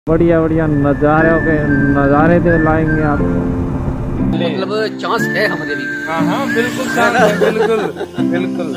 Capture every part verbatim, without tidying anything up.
बढ़िया बढ़िया नज़ारे के नज़ारे तो लाएंगे आपको, मतलब चांस है हमारे भी। हाँ हाँ बिल्कुल चांस है, बिल्कुल बिल्कुल।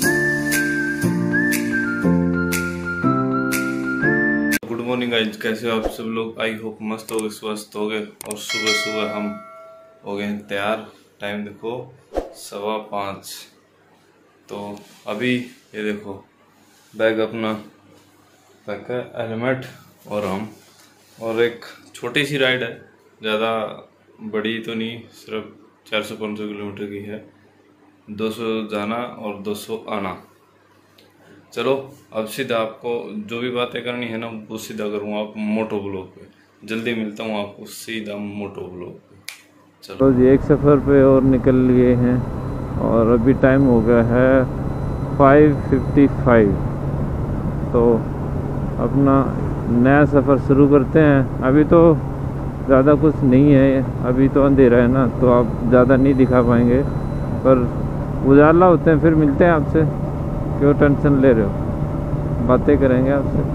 गुड मॉर्निंग गाइस, कैसे हो आप सब लोग? आई होप मस्त हो गए, स्वस्थ हो गए। और सुबह सुबह हम हो गए तैयार। टाइम देखो सवा पाँच। तो अभी ये देखो बैग अपना पैक है, हेलमेट और हम, और एक छोटी सी राइड है, ज़्यादा बड़ी तो नहीं, सिर्फ चार सौ पाँच सौ किलोमीटर की है। दो सौ जाना और दो सौ आना। चलो अब सीधा आपको जो भी बातें करनी है ना वो सीधा करूँगा आप मोटो ब्लॉग पे। जल्दी मिलता हूँ आपको सीधा मोटो ब्लॉग पे। चलो तो जी एक सफ़र पे और निकल लिए हैं और अभी टाइम हो गया है फाइव फिफ्टी फाइव। तो अपना नया सफ़र शुरू करते हैं। अभी तो ज़्यादा कुछ नहीं है, अभी तो अंधेरा है ना, तो आप ज़्यादा नहीं दिखा पाएंगे, पर उजाला होते हैं फिर मिलते हैं आपसे। क्यों टेंशन ले रहे हो, बातें करेंगे आपसे।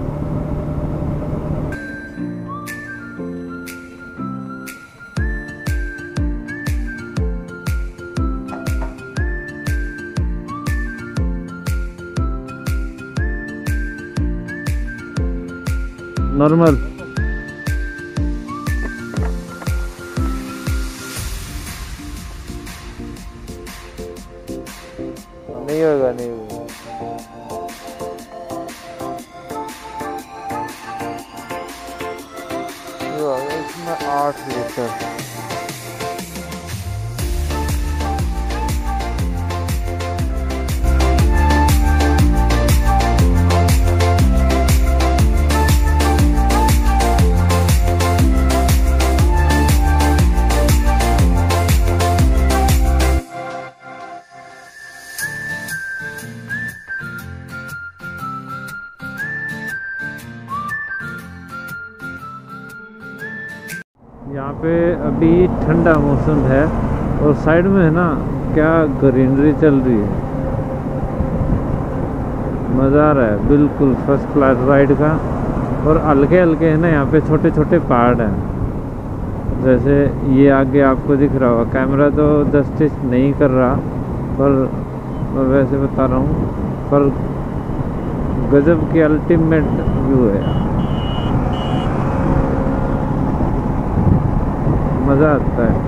नॉर्मल नहीं होगा, नहीं होगा। इसमें आठ लीटर यहाँ पे अभी ठंडा मौसम है और साइड में है ना क्या ग्रीनरी चल रही है, मज़ा आ रहा है, बिल्कुल फर्स्ट क्लास राइड का। और हल्के हल्के है ना यहाँ पे छोटे छोटे पहाड़ हैं, जैसे ये आगे आपको दिख रहा होगा। कैमरा तो जस्टिस नहीं कर रहा, पर मैं वैसे बता रहा हूँ, पर गजब की अल्टीमेट व्यू है, मज़ा आता है।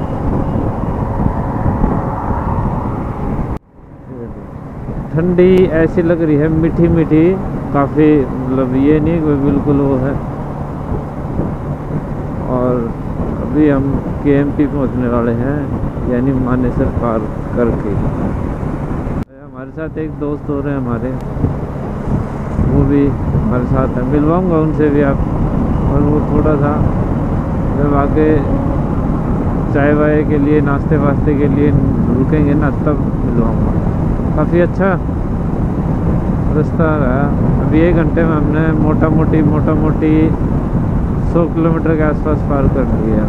ठंडी ऐसी लग रही है, मीठी मीठी काफ़ी, मतलब ये नहीं कोई बिल्कुल वो है। और अभी हम के एम पी पहुँचने वाले हैं, यानी मानेसर पार करके। हमारे साथ एक दोस्त हो रहे हैं हमारे, वो भी हमारे साथ है, मिलवाऊंगा उनसे भी आप। और वो थोड़ा सा जब आके चाय वाय के लिए, नाश्ते वास्ते के लिए रुकेंगे ना, तब मिलवाऊंगा। काफ़ी अच्छा रास्ता रहा। अभी एक घंटे में हमने मोटा मोटी मोटा मोटी सौ किलोमीटर के आसपास पार कर लिया।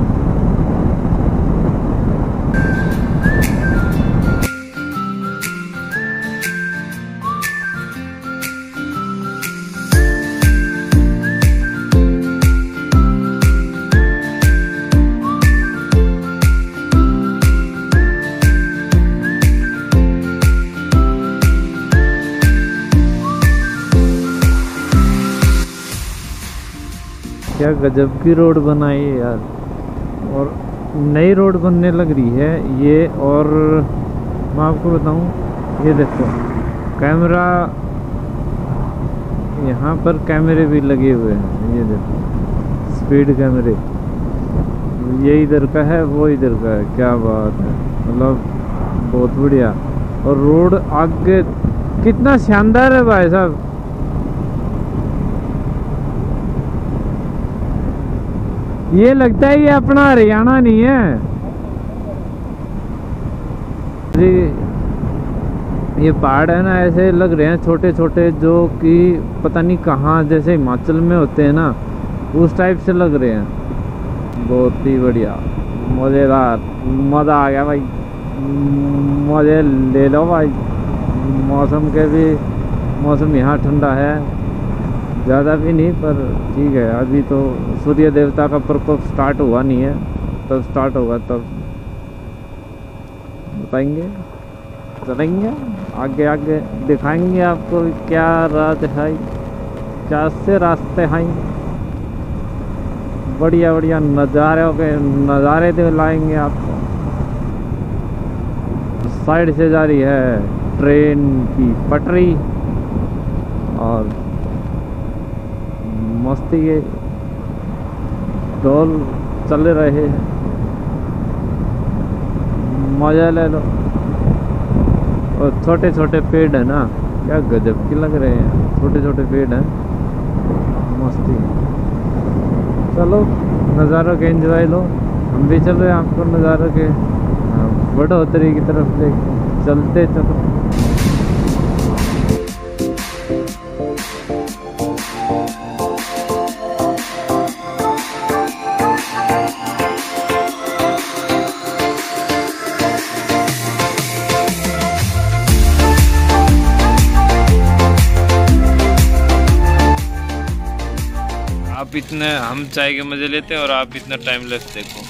क्या गजब की रोड बनाई है यार, और नई रोड बनने लग रही है ये। और मैं आपको बताऊं, ये देखो कैमरा, यहाँ पर कैमरे भी लगे हुए हैं, ये देखो स्पीड कैमरे, ये इधर का है वो इधर का है। क्या बात है, मतलब बहुत बढ़िया। और रोड आगे कितना शानदार है भाई साहब। ये लगता है ये अपना हरियाणा नहीं है जी। ये पहाड़ है ना, ऐसे लग रहे हैं छोटे छोटे, जो कि पता नहीं कहाँ, जैसे हिमाचल में होते हैं ना, उस टाइप से लग रहे हैं। बहुत ही बढ़िया, मज़ेदार, मज़ा आ गया भाई, मज़े ले लो भाई। मौसम के भी, मौसम यहाँ ठंडा है, ज़्यादा भी नहीं, पर ठीक है। अभी तो सूर्य देवता का प्रकोप स्टार्ट हुआ नहीं है, तब स्टार्ट होगा तब बताएंगे, चलेंगे आगे आगे, दिखाएंगे आपको क्या रात है, क्या से रास्ते हैं, बढ़िया बढ़िया नज़ारों के नज़ारे दिलाएंगे आपको। साइड से जा रही है ट्रेन की पटरी और मस्ती के ढोल चल रहे हैं, मजा ले लो। और छोटे छोटे पेड़ है ना, क्या गजब के लग रहे हैं, छोटे छोटे पेड़ हैं, मस्ती। चलो नज़ारों के एंजॉय लो, हम भी चल रहे हैं आपको नज़ारों के बढ़ोतरी की तरफ ले चलते चलो। आप इतने हम चाय के मजे लेते हैं और आप इतना टाइम लेस देखो।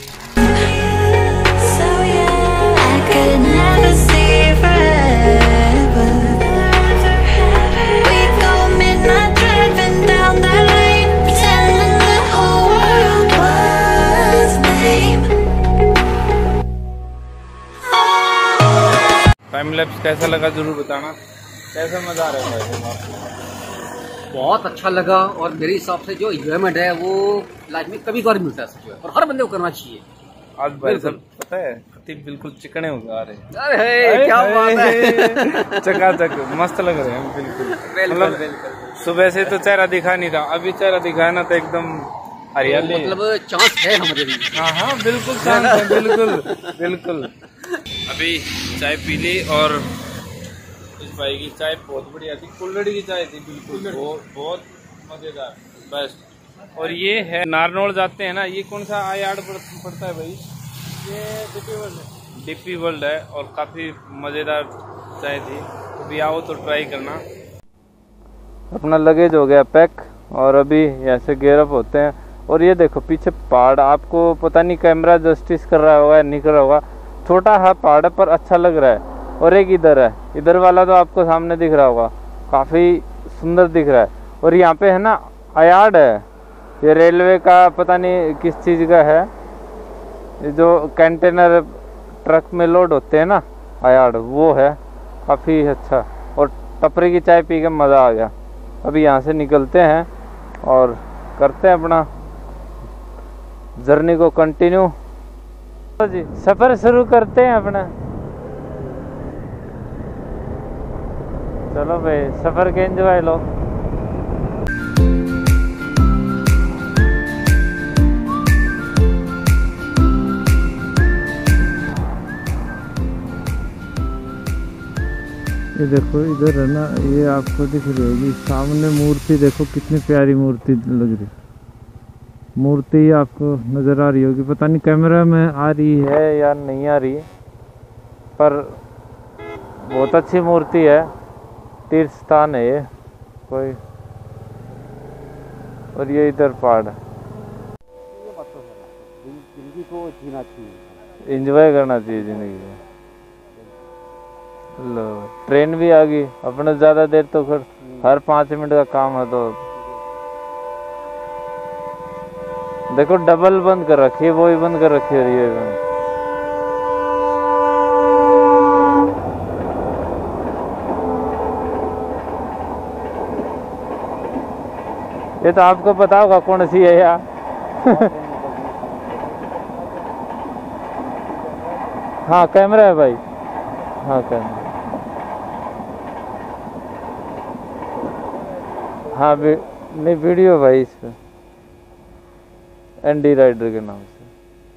टाइम लैप्स कैसा लगा जरूर बताना, कैसा मजा आ रहा है? बहुत अच्छा लगा, और मेरे हिसाब से जो एंजॉयमेंट है वो लाइफ में कभी कभार मिलता है और हर बंदे को करना चाहिए। आज भाई सब पता है खतीब बिल्कुल चिकने हो जा रहे हैं। अरे क्या बात है, चकाचक मस्त लग रहे हैं बिल्कुल। मतलब सुबह से तो चेहरा दिखा नहीं था, अभी चेहरा दिखाया ना तो एकदम हरियाली, मतलब चांस है हमारे भी। हाँ हाँ बिल्कुल चांस है, बिल्कुल बिल्कुल। अभी चाय पी ली और इस भाई की चाय बहुत बढ़िया थी, कुल्हड़ी की चाय थी बिल्कुल, बहुत बहुत मजेदार, बेस्ट। और ये है नारनौल जाते हैं ना, ये कौन सा आयार्ड पड़ता है भाई? ये डीपी वर्ल्ड है, डीपी वर्ल्ड है, और काफी मजेदार चाय थी, अभी आओ तो ट्राई करना। अपना लगेज हो गया पैक और अभी यहाँ से गेयर अप होते हैं। और ये देखो पीछे पहाड़, आपको पता नहीं कैमरा जस्टिस कर रहा होगा नहीं कर रहा होगा, छोटा है पहाड़ पर अच्छा लग रहा है। और एक इधर है, इधर वाला तो आपको सामने दिख रहा होगा, काफ़ी सुंदर दिख रहा है। और यहाँ पे है ना आयार्ड है, ये रेलवे का पता नहीं किस चीज़ का है, ये जो कंटेनर ट्रक में लोड होते हैं ना आयार्ड, वो है, काफ़ी अच्छा। और टपरी की चाय पी के मज़ा आ गया। अभी यहाँ से निकलते हैं और करते हैं अपना जर्नी को कंटिन्यू जी, सफ़र शुरू करते हैं अपना। चलो भाई सफ़र के एंजॉय लो। ये देखो इधर है ना, ये आपको दिख रही होगी सामने मूर्ति, देखो कितनी प्यारी मूर्ति लग रही, मूर्ति आपको नज़र आ रही होगी, पता नहीं कैमरा में आ रही है या नहीं आ रही, पर बहुत अच्छी मूर्ति है, तीर्थ स्थान है ये कोई। और ये इधर पहाड़, जिंदगी को जीना चाहिए, एंजॉय करना चाहिए जिंदगी में। लो ट्रेन भी आ गई, अपने ज़्यादा देर तो फिर हर पाँच मिनट का काम है, तो देखो डबल बंद कर रखी है, वो ही बंद कर रखी है, और ये बंद। ये तो आपको पता होगा कौन सी है यार। हाँ कैमरा है भाई, हाँ कैमरा, हाँ वी, नहीं वीडियो भाई इस पे, एनडी राइडर के नाम से।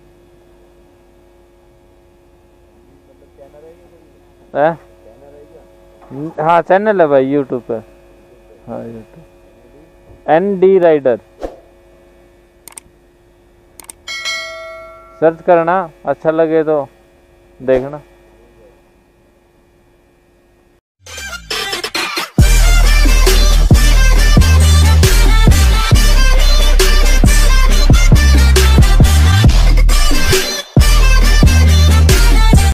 है? हाँ चैनल है भाई यूट्यूब पे, हाँ यूट्यूब एनडी राइडर सर्च करना, अच्छा लगे तो देखना।